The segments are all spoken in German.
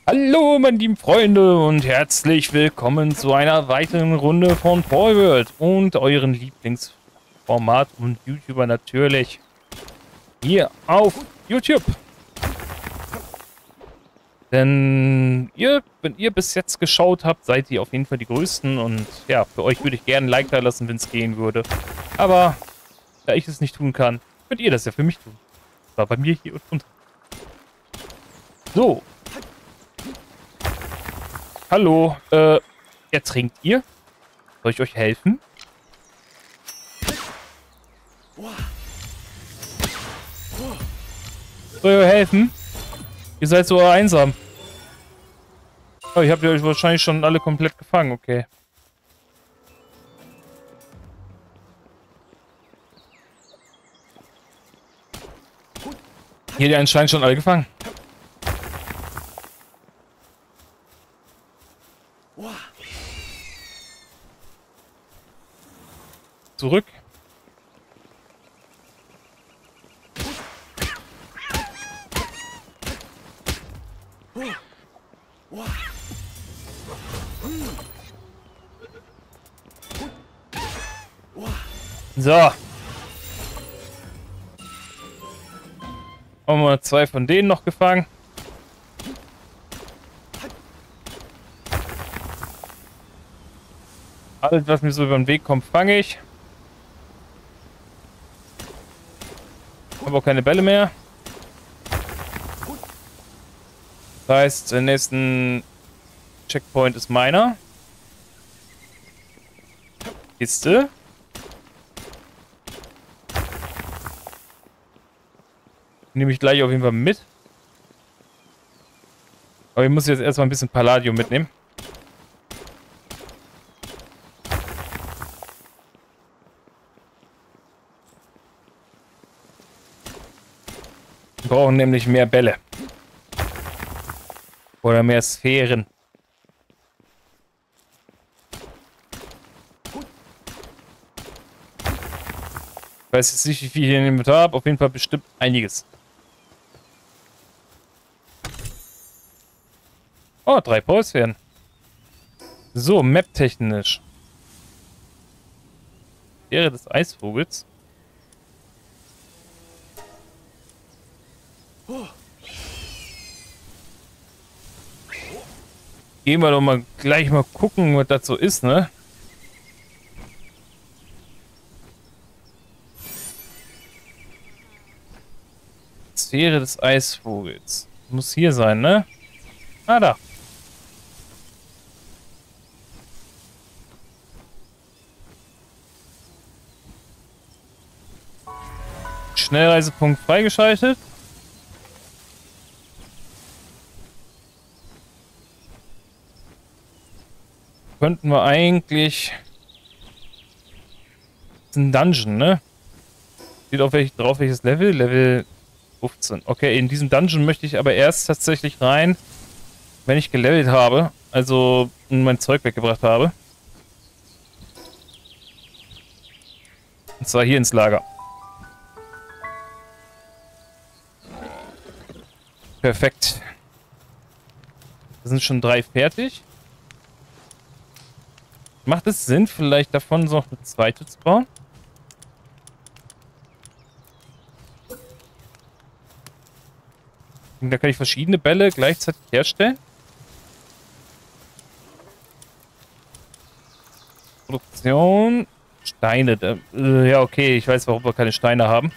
Hallo, meine lieben Freunde und herzlich willkommen zu einer weiteren Runde von Palworld und euren Lieblingsformat und YouTuber natürlich hier auf YouTube. Denn wenn ihr bis jetzt geschaut habt, seid ihr auf jeden Fall die Größten und ja, für euch würde ich gerne ein Like da lassen, wenn es gehen würde. Aber da ich es nicht tun kann, könnt ihr das ja für mich tun. War bei mir hier unten. So. Hallo, ertrinkt ihr? Soll ich euch helfen? Soll ich euch helfen? Ihr seid so einsam. Oh, ich habe euch wahrscheinlich schon alle komplett gefangen, okay. Hier die anscheinend schon alle gefangen. Zurück. So. Haben wir zwei von denen noch gefangen. Alles, was mir so über den Weg kommt, fange ich. Habe auch keine Bälle mehr. Das heißt, der nächste Checkpoint ist meiner. Kiste. Nehme ich gleich auf jeden Fall mit. Aber ich muss jetzt erstmal ein bisschen Palladium mitnehmen. Wir brauchen nämlich mehr Bälle. Oder mehr Sphären. Ich weiß jetzt nicht, wie viel ich hier in dem Inventar habe. Auf jeden Fall bestimmt einiges. Oh, 3 Power-Sphären. So, map-technisch. Wäre des Eisvogels. Gehen wir doch mal gleich mal gucken, was das so ist, ne? Sphäre des Eisvogels. Muss hier sein, ne? Ah, da. Schnellreisepunkt freigeschaltet. Könnten wir eigentlich... Das ist ein Dungeon, ne? Steht auf drauf welches Level? Level 15. Okay, in diesem Dungeon möchte ich aber erst tatsächlich rein, wenn ich gelevelt habe. Also mein Zeug weggebracht habe. Und zwar hier ins Lager. Perfekt. Da sind schon 3 fertig. Macht es Sinn, vielleicht davon noch eine zweite zu bauen? Da kann ich verschiedene Bälle gleichzeitig herstellen. Produktion. Steine. Ja, okay, ich weiß, warum wir keine Steine haben.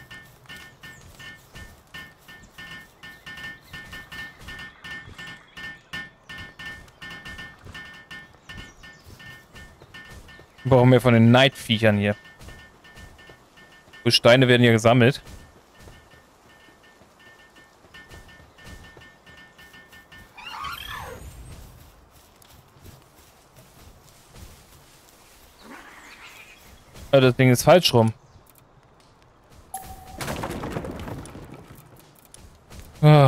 Wir brauchen mehr von den Night-Viechern hier. Die Steine werden hier gesammelt. Das Ding ist falsch rum. Ah.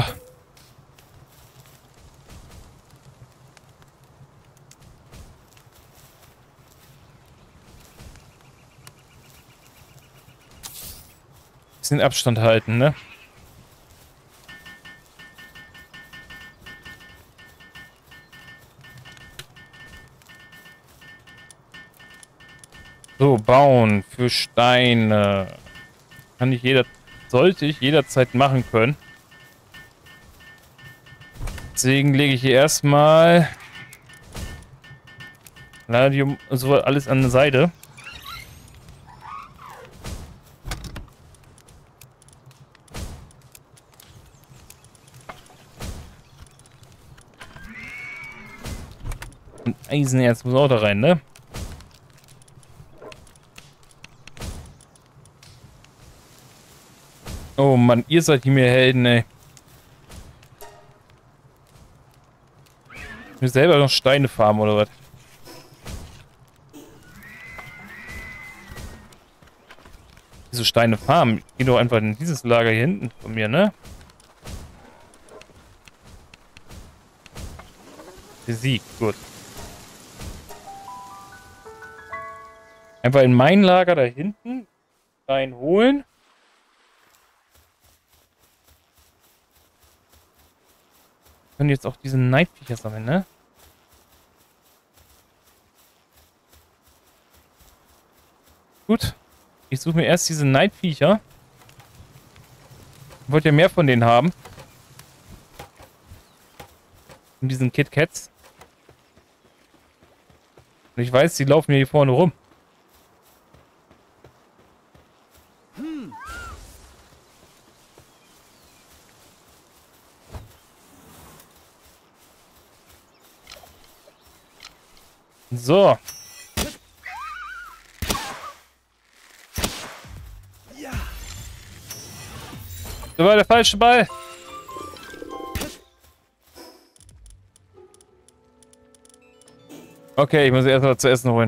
Bisschen Abstand halten, ne? So, bauen für Steine. Sollte ich jederzeit machen können. Deswegen lege ich hier erstmal Palladium, so alles an der Seite. Und Eisenerz muss auch da rein, ne? Oh Mann, ihr seid hier mir Helden, ey. Ich will selber noch Steine farmen, oder was? Wieso Steine farmen? Ich geh doch einfach in dieses Lager hier hinten von mir, ne? Besiegt, gut. Einfach in mein Lager da hinten reinholen. Wir können jetzt auch diese Nightfiecher sammeln, ne? Gut. Ich suche mir erst diese Nightfiecher. Ich wollte ja mehr von denen haben. Von diesen Kit Kats. Und ich weiß, die laufen hier vorne rum. So. Das war der falsche Ball. Okay, ich muss erst mal zu essen holen.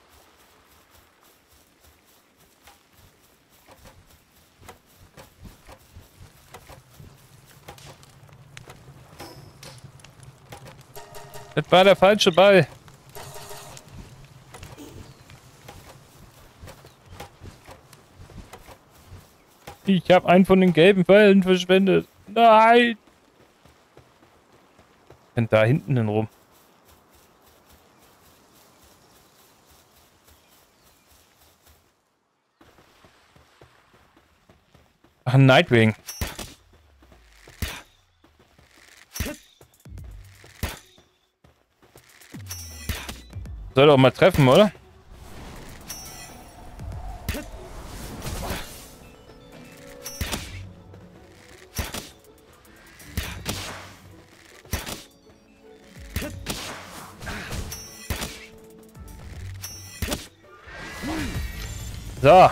Das war der falsche Ball. Ich habe einen von den gelben Bällen verschwendet. Nein! Und da hinten denn rum. Ach, ein Nightwing. Soll doch mal treffen, oder? So.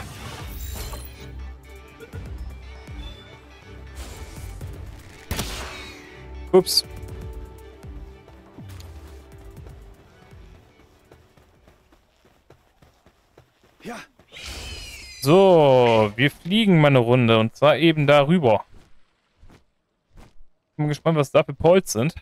Ups. Ja. So, wir fliegen mal eine Runde und zwar eben darüber. Ich bin gespannt, was da für Pols sind.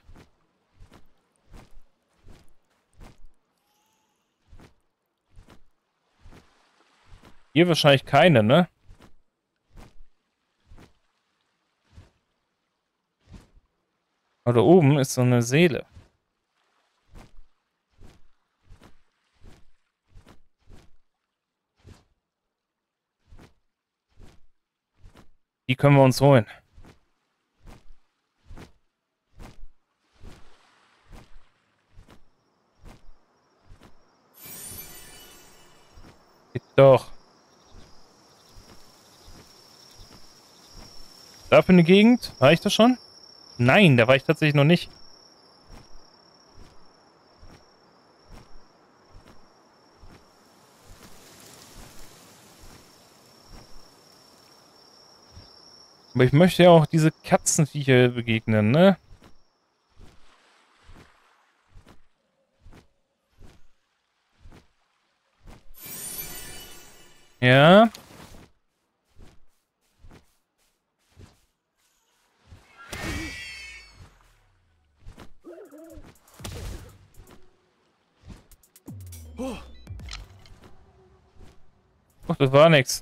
Hier wahrscheinlich keine, ne? Aber da oben ist so eine Seele. Die können wir uns holen. Geht doch. Da für eine Gegend? War ich da schon? Nein, da war ich tatsächlich noch nicht. Aber ich möchte ja auch diese Katzenviecher begegnen, ne? Ja. Ach, das war nix.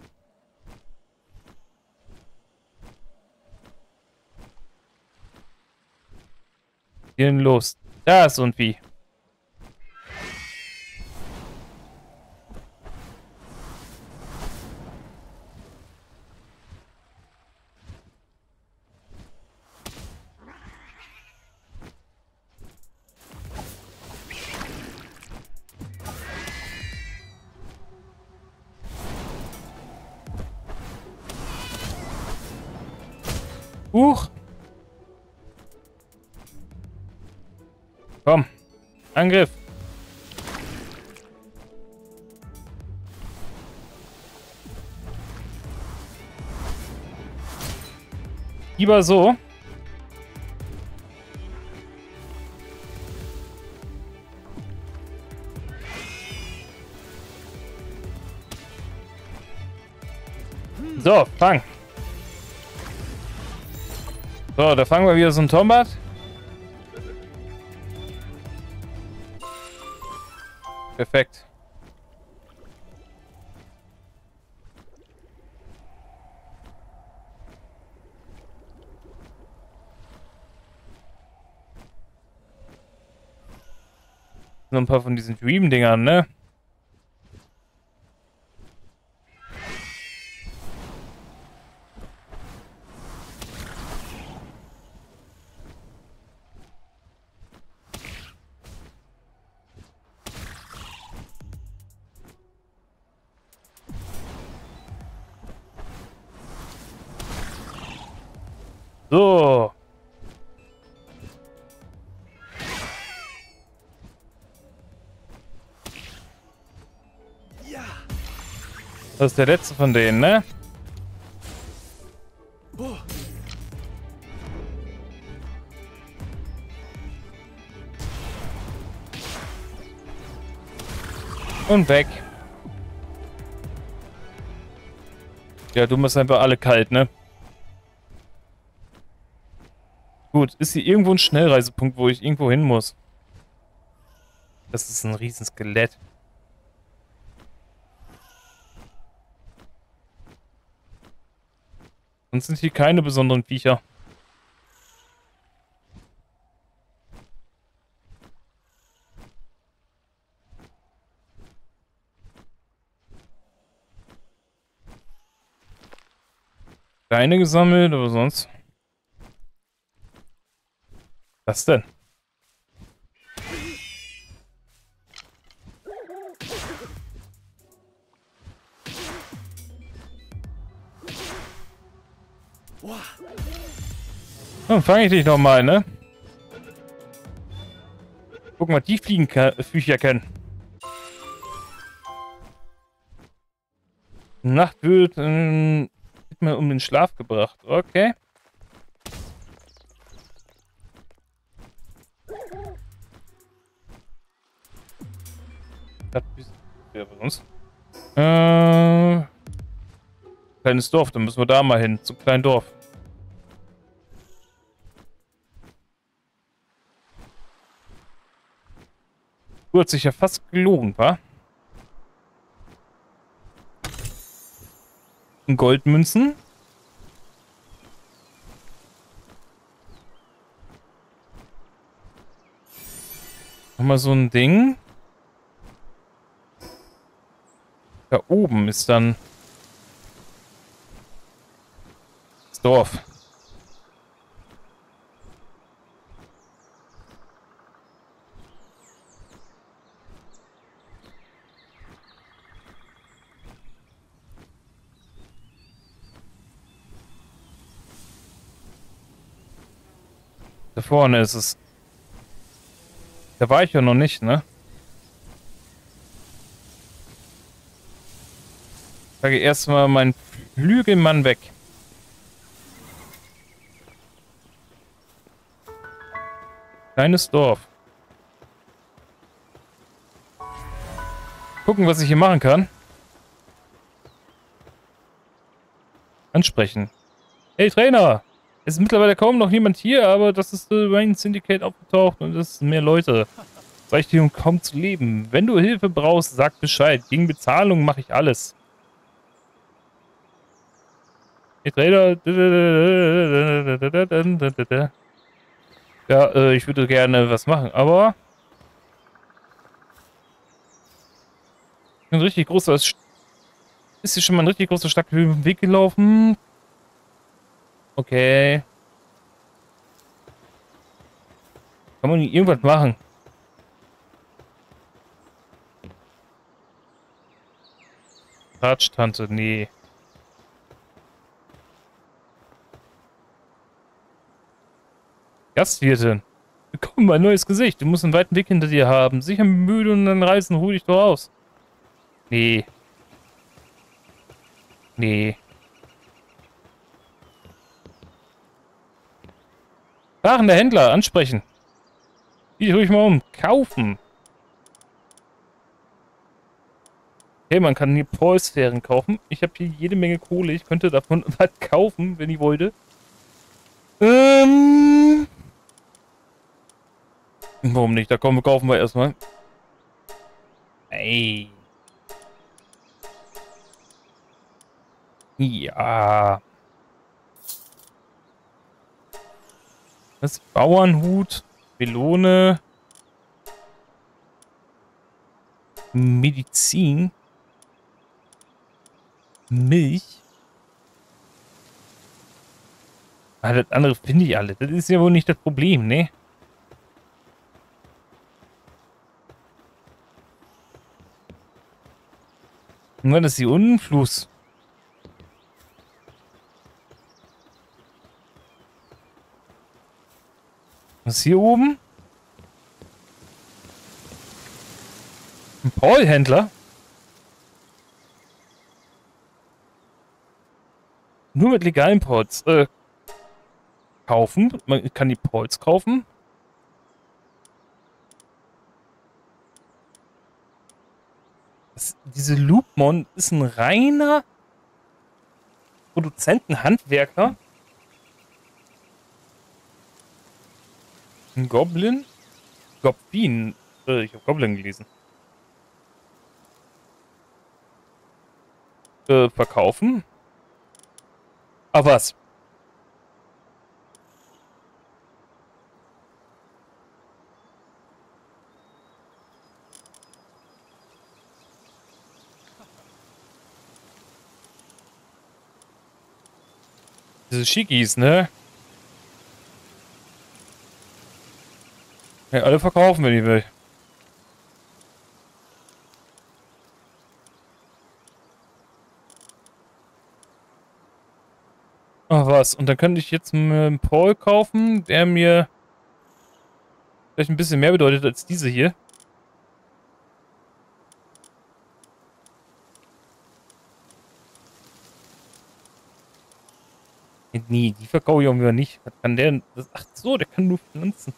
Hier denn los? Da ist so ein Vieh. Huch. Komm. Angriff. Lieber so. So, fang. So, da fangen wir wieder so ein Tombat. Perfekt. So ein paar von diesen Dream-Dingern, ne? So. Das ist der letzte von denen, ne? Und weg. Ja, du machst einfach alle kalt, ne? Gut, ist hier irgendwo ein Schnellreisepunkt, wo ich irgendwo hin muss? Das ist ein Riesenskelett. Sonst sind hier keine besonderen Viecher. Keine gesammelt, aber sonst. Was denn? Dann fange ich dich noch mal, ne? Guck mal, die Viecher kennen. Nacht wird mal um den Schlaf gebracht. Okay. Das ist ja bei uns. Kleines Dorf, dann müssen wir da mal hin. Zum kleinen Dorf. Du hast sich ja fast gelogen, wa? Goldmünzen. Nochmal so ein Ding. Da oben ist dann das Dorf. Da vorne ist es. Da war ich ja noch nicht, ne? Ich sage erstmal meinen Flügelmann weg. Kleines Dorf. Gucken, was ich hier machen kann. Ansprechen. Hey Trainer! Es ist mittlerweile kaum noch jemand hier, aber das ist mein Syndicate aufgetaucht und es sind mehr Leute. Es reicht hier, um kaum zu leben. Wenn du Hilfe brauchst, sag Bescheid. Gegen Bezahlung mache ich alles. Hey Trainer. Ja, ich würde gerne was machen, aber ein richtig großer ist hier schon mal ein richtig großer Schlag über den Weg gelaufen. Okay. Kann man irgendwas machen? Touch, Tante, nee. Gastwirtin. Willkommen, ein neues Gesicht. Du musst einen weiten Weg hinter dir haben. Sicher müde und dann reisen, ruh dich doch aus. Nee. Nee. Fahrender Händler, ansprechen. Zieh dich ruhig mal um. Kaufen. Okay, man kann hier Polsphären kaufen. Ich habe hier jede Menge Kohle. Ich könnte davon was kaufen, wenn ich wollte. Warum nicht? Da kommen, kaufen wir erstmal. Ey. Ja. Das Bauernhut, Melone, Medizin, Milch. Ah, das andere finde ich alle. Das ist ja wohl nicht das Problem, ne? Und dann ist hier unten ein Fluss. Was ist hier oben? Ein Paul-Händler? Nur mit legalen Pauls. Kaufen. Man kann die Pauls kaufen. Diese Loopmon ist ein reiner Produzentenhandwerker. Ein Goblin? Goblin. Ich habe Goblin gelesen. Verkaufen. Aber was? Diese Schickies, ne? Ja, alle verkaufen, wenn ich will. Ach was, und dann könnte ich jetzt einen Paul kaufen, der mir vielleicht ein bisschen mehr bedeutet als diese hier. Nee, die verkaufe ich auch wieder nicht. Was kann der denn? Ach so, der kann nur Pflanzen.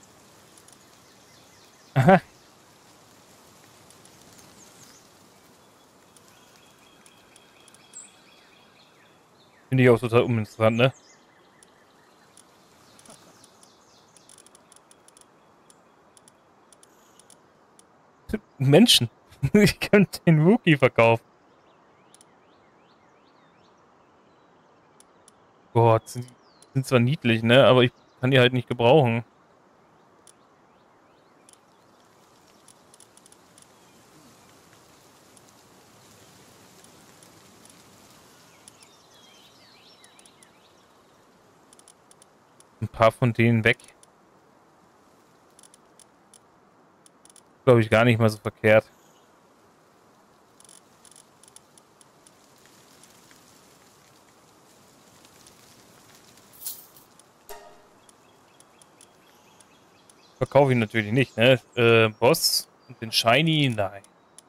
Aha. Finde ich auch total uninteressant, ne? Menschen. Ich könnte den Wookie verkaufen. Gott, sind zwar niedlich, ne? Aber ich kann die halt nicht gebrauchen. Ein paar von denen weg. Glaube ich gar nicht mal so verkehrt. Verkaufe ich natürlich nicht, ne? Boss und den Shiny, nein.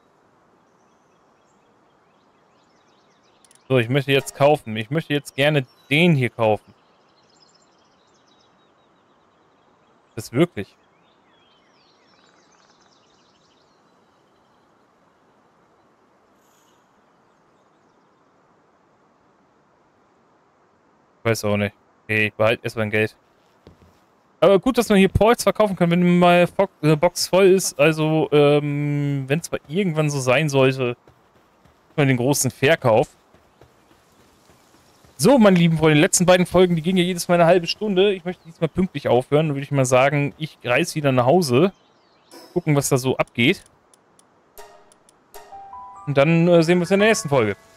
So, ich möchte jetzt kaufen. Ich möchte jetzt gerne den hier kaufen. Das wirklich. Weiß auch nicht. Okay, ich behalte erstmal mein Geld. Aber gut, dass man hier Points verkaufen kann, wenn mal Box voll ist. Also, wenn es mal irgendwann so sein sollte, mal den großen Verkauf. So, meine lieben Freunde, die letzten beiden Folgen, die gehen ja jedes Mal eine halbe Stunde. Ich möchte diesmal pünktlich aufhören. Dann würde ich mal sagen, ich reise wieder nach Hause. Gucken, was da so abgeht. Und dann sehen wir uns in der nächsten Folge.